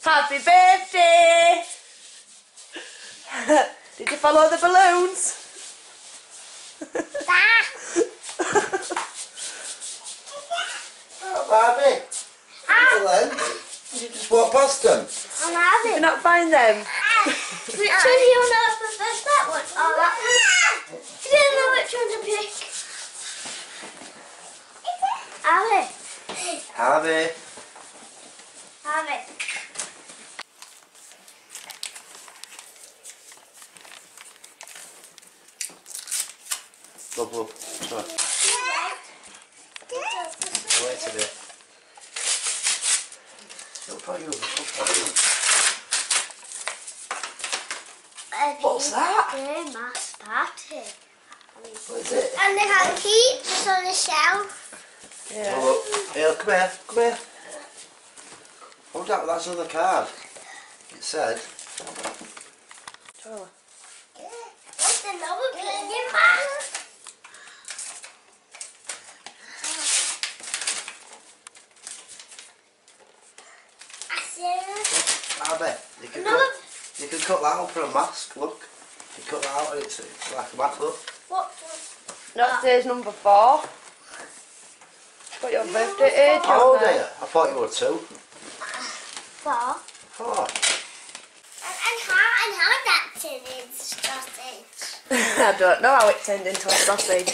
Happy birthday! Did you follow the balloons? Oh, Barbie. Helen, did you just walk past them? I'm having. Did you not find them? Which one do you want to open first? That one or that one? You don't know which one to pick. Have it. Harvey. Have it. Love, love. Sorry. Wait a bit. Look for you. What's that? Mass party. What is it? And they have heaps on the shelf. Yeah. Oh, look. Here, come here. Come here. Oh, that's another card. It said. Oh. What's another piggy bank? Barbie, you can cut that out for a mask, look. You cut that out and it's like a mask, look. What? Not today's number 4. Got your birthday age How old on are you? there. I thought you were 2. 4. 4. And how that turned into sausage? I don't know how it turned into a sausage.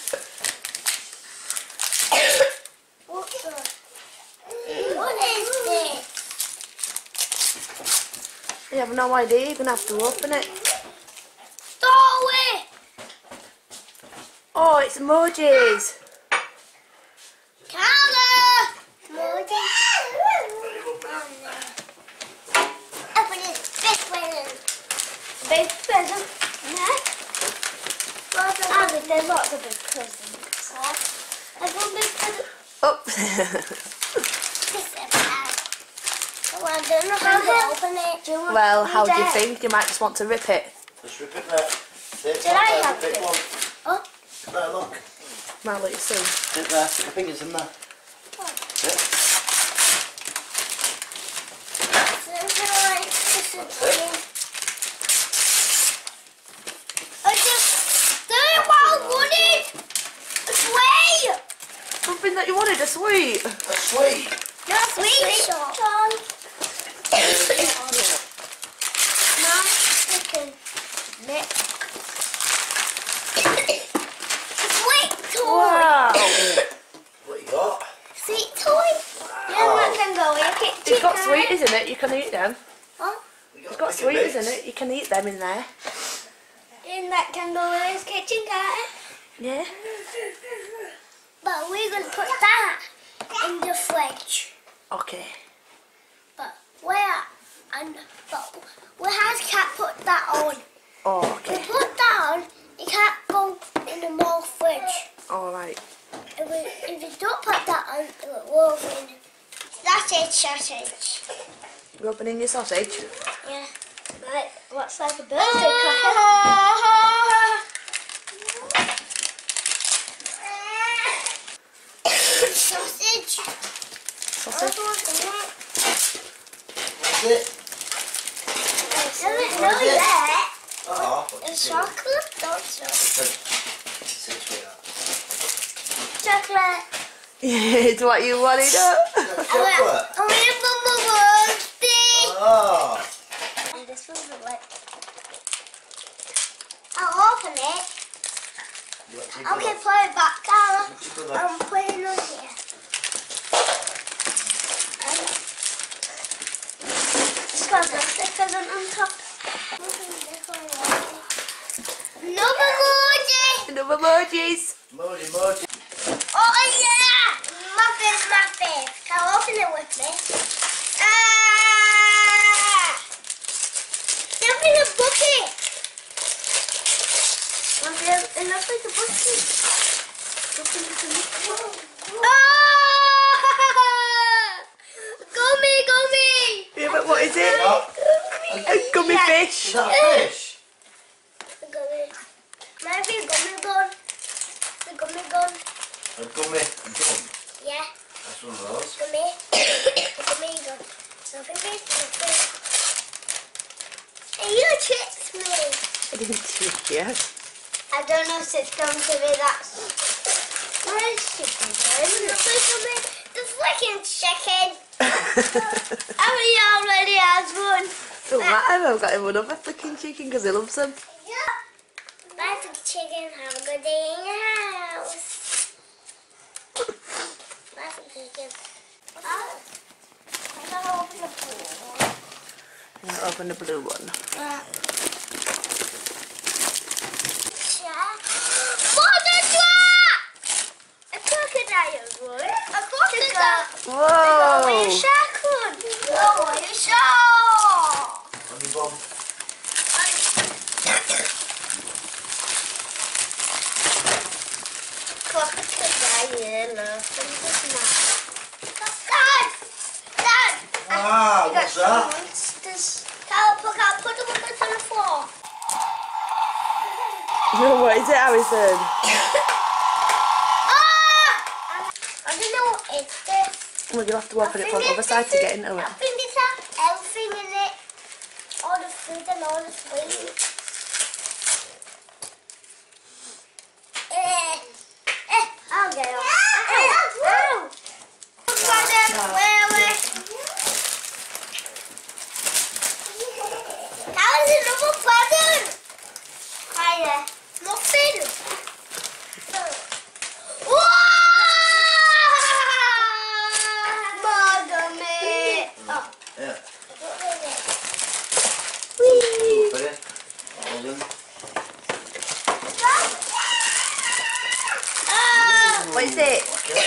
What is this? You have no idea, you're going to have to open it. Throw it! Oh, it's emojis. Carla! Open it. Big present. Big present? No. There's lots of big presents. There's one big present. Oh. This is bad. Oh, I don't know how to open it. Do you want Well, how do you to- think? You might just want to rip it. Just rip it there. Did I have big it? one. Oh. There, look. Might let you see. Sit there. Put your fingers in there. Sit. I just don't want it. Sweet. Something that you wanted, a sweet. A sweet. Not sweet shop. Mom, chicken. Sweet toy. Wow. What you got? Sweet toy. Yeah, that can go in your kitchen. It's got sweet, isn't it? You can eat them. Huh? It's got sweet, isn't it? You can eat them in there. And that can go in his kitchen, can't it? Yeah. But we're going to put that in the fridge. Okay. But where has Cat put that on? Oh, We okay. put that on, it can't go in the more fridge. Alright. If you don't put that on, it will open. Sausage. You opening your sausage? Yeah. Right, looks like a birthday cracker. Sausage. Sausage? What's it? Doesn't know yet. Oh, It's chocolate, don't chocolate. Sit with that. Chocolate. It's what you wanted. Chocolate. I want a birthday. Oh. And this one's a lip. I'll open it. Okay, put it back, Carla. I'm putting it on here. It's got the stickers on top. No emoji! Another emojis. Emoji. Oh yeah! Muffin. Can I open it with me? Jump in the bucket! Enough with the bucket. Gummy! Yeah, but what is it? A gummy fish. Is that a fish? Gummy. Maybe a gummy gun. The gummy gun. A gummy gun. Yeah. That's one of those. Gummy. Gummy gun. So I think it's Yes. I don't know if it's going to be that. Where is chicken? The freaking chicken. How many already has one? Don't matter, I've got him another flicking chicken because he loves them. Yeah. Bye for the chicken. Have a good day in your house. Bye for the chicken. Oh. I'm going to open the blue one. Yeah, open the blue one. What is that? A crocodile, boy. A crocodile. Whoa! Where your shark on? Oh, where your shark? On your bum. Crocodile, love. Dad! Dad! Ah, what's that? Monsters. Put them on the floor. What is it, Harrison? I don't know what it's this. Well, you'll have to open it from the other side to get into I it. think it's everything in it. All the food and all the sweets. I'll get it. Ow! That was another present. Hiya. Nothing. Yeah. Whee! Put it. Hold on. What is it?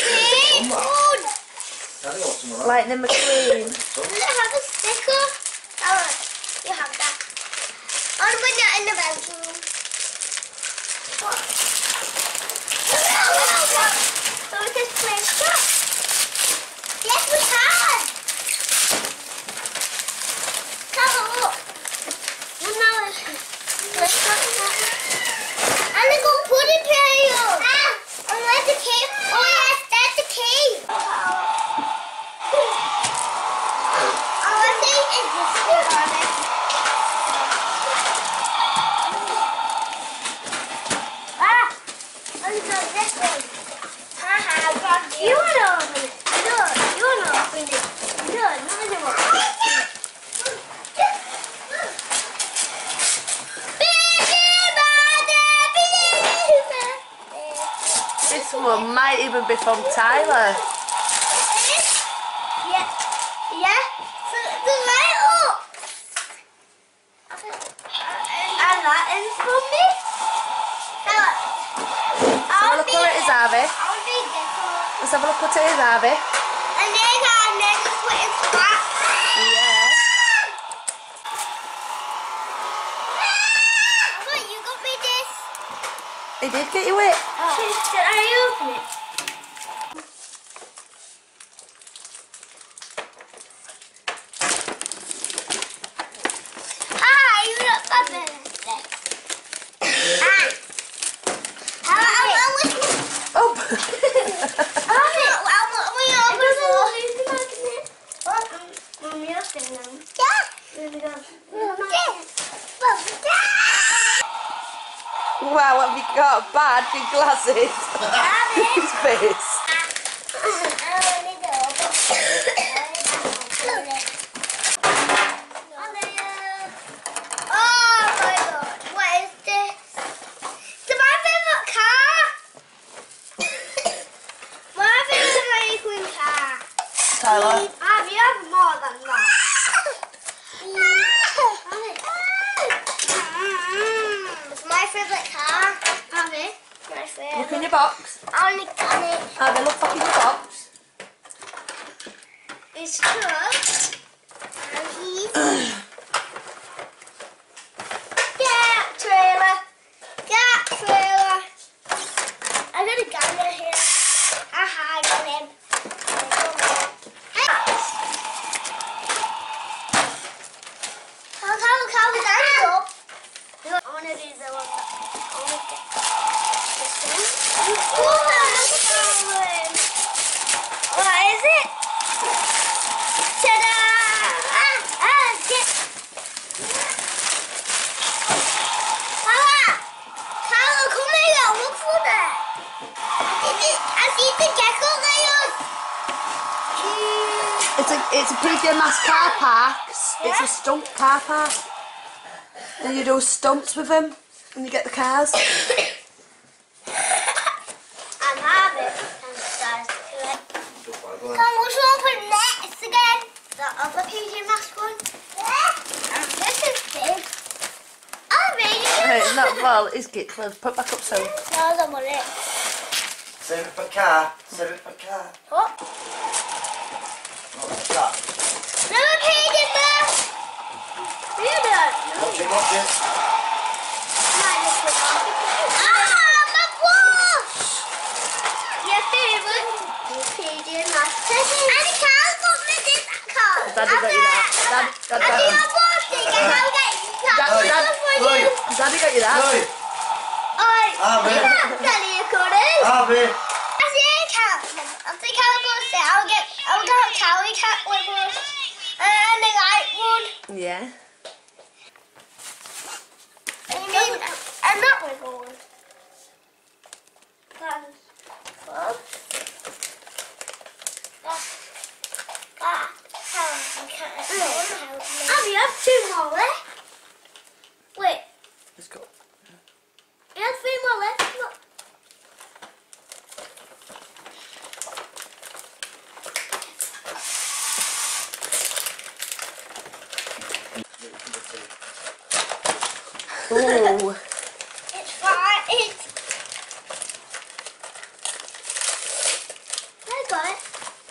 Daddy wants some of that. Lightning McQueen. Does it have a sticker? Oh, you have that. I'll put that in the bedroom. So we can play stuff. Yes, we can. Have a look. Well, now let's play stuff. And they go put it here. And where's the key? Oh yes, that's the key. You want to open it? No, you want to open it? No, no, no. This one might even be from Tyler. Yeah, yeah. So the light up. And that is from me. Have a look what it is, Harvey. I'll be this one. Let's have a look what it is, Harvey. And then just put it back. Yeah. Look, you got me this. He did get you it. Should I open it? You got my birthday. Oh! Wow, what have you got? Bad big glasses. His face. Tyler. Have you have more than that? It's my favourite car. Have it? My favourite. Look in your box. I only got it. Have a look back in your box. It's truck. And he's Get trailer. Get trailer. I got a gun in here. Aha, I got him. How we got it up? I want to do the one. I want to get this one. What is it? Ta-da! Get. It's a PJ Masks car park. It's a stump car park. And you do stumps with them when you get the cars. I'm having Come, we'll open next again. The other PJ Masks one. And this is big. I'm ready. It's not well, it's good. Well, put it back up so. No, I don't want it. Save it for car. Save it for car. What? What's that? Another PJ Masks. Really? Watch it, watch it. My wash! Your favourite PJ Masks. And the car's got me this car. Daddy got you that. And the other thing, and I'll get you that. Daddy got you that. Oi! Daddy, you couldn't. Harvey! I think I'll go say I'll get a Cali cat with us. And the light one. Yeah. And that wiggle one. Abby, you have 2 more left. Wait, Let's go. you have 3 more left. Look. Oh. It's fine. I got it.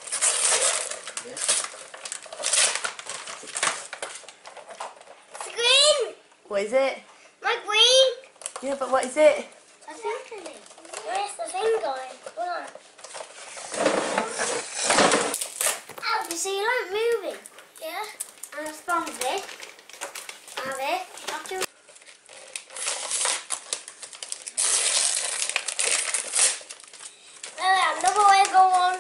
It's green. What is it? My green. Yeah, but what is it? I think it is. Where's the thing going? Hold on. Oh, you see, you like moving. Yeah. And I found this. Have it. Have to. Another way go on.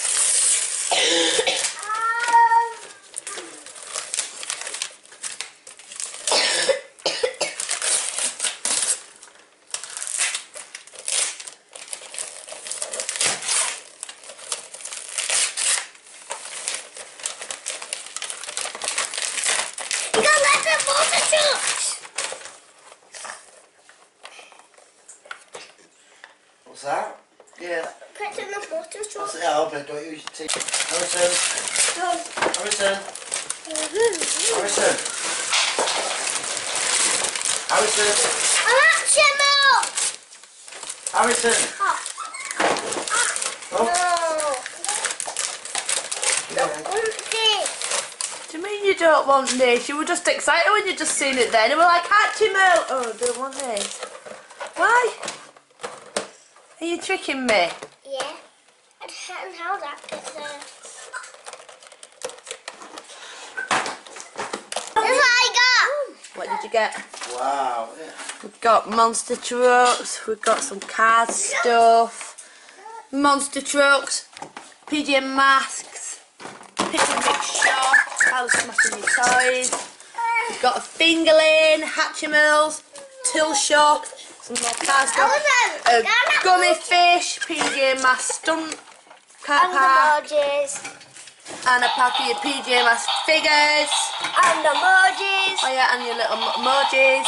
You got let the motor trucks. What's that? Yeah. Put in the motor trucks. That's it, I'll open it, don't use your teeth. Harrison! Harrison! Harrison! Harrison! I'm at Channel. Harrison! Oh. No. Do you mean you don't want this? You were just excited when you just seen it then. You were like, Hatchimal! Oh, I don't want this. Why? Are you tricking me? Yeah. And how that gets there. That's what I got. What did you get? Wow. Yeah. We've got monster trucks, we've got some card stuff, monster trucks, PJ Masks, pick and mix shop, I'll smashing your toys. We've got a fingerling, Hatchimals, till shop, some more card stuff, a gummy fish, PJ Masks stunt car And the park, emojis. and a pack of your PJ Masks figures. And the emojis. Oh yeah, and your little emojis.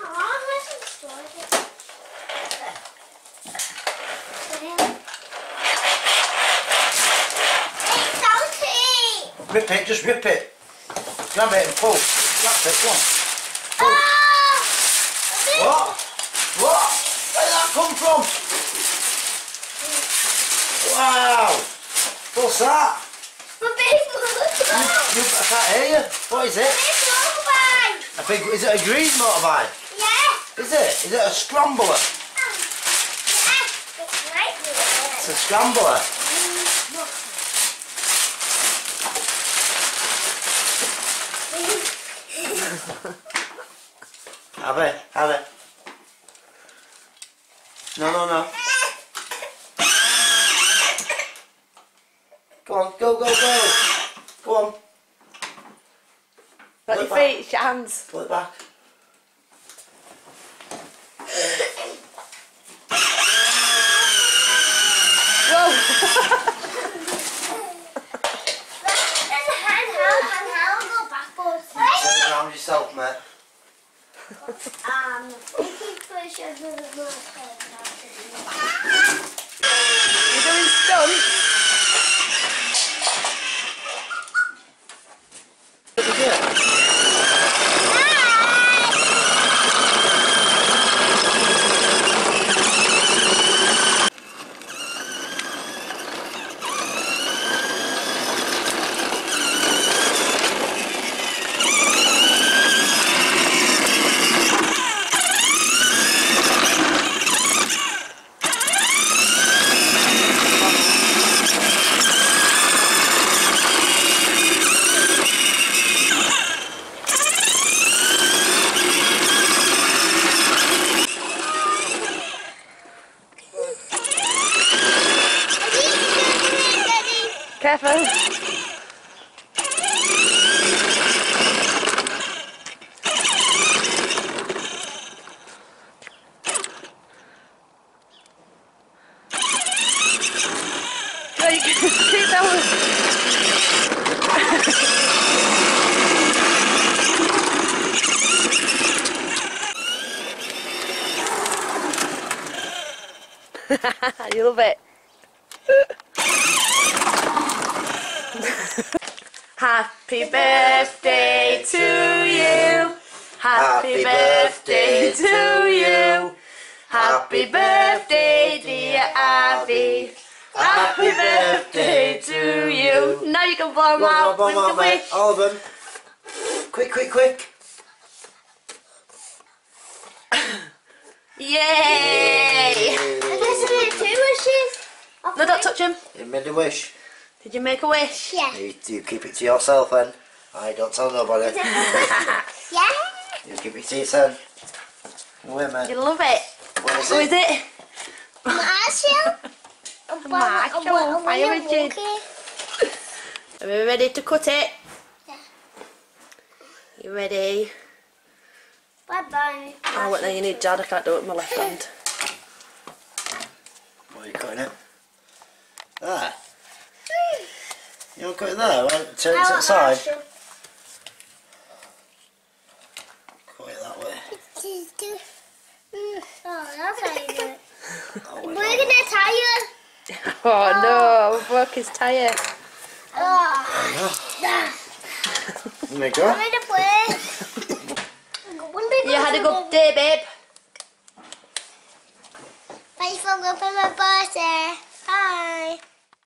It's salty. Rip it, just rip it. Grab it and pull. That's it, come on. Ah! What? What? Where did that come from? Wow! What's that? My big motorbike. I can't hear you. What is it? Big motorbike. I think, is it a green motorbike? Yeah. Is it? Is it a scrambler? Yeah. It's right It's a scrambler. Have it. No. Go on, go. Go on, Got your feet, it's your hands. pull it back. Whoa! There's You're doing stunts. Careful. No, you can see that one. You love it. Happy birthday to you. Happy birthday to you. Happy birthday, dear Abby. Happy birthday to you. Now you can blow them out with the wish. All of them. Quick, quick, quick. Yay! No, don't touch him. You made a wish. Did you make a wish? Yeah. You keep it to yourself then. I don't tell nobody. Yeah. You keep it to yourself. Wait a minute. You love it. What is Who is it? it? Marshall. Marshall, fire engine. Are we ready to cut it? Yeah. You ready? Bye-bye. Oh, what now you need Dad, I can't do it with my left hand. What are you cutting it? There. You want to cut it there? Well, turn it to the side. Cut it that way. Oh, that's how you do it. Oh, We're wait, gonna tire. Oh no, I broke his tyre. Oh. there you go. I'm gonna play. You had a good day, babe. Thanks for going for my birthday. Bye.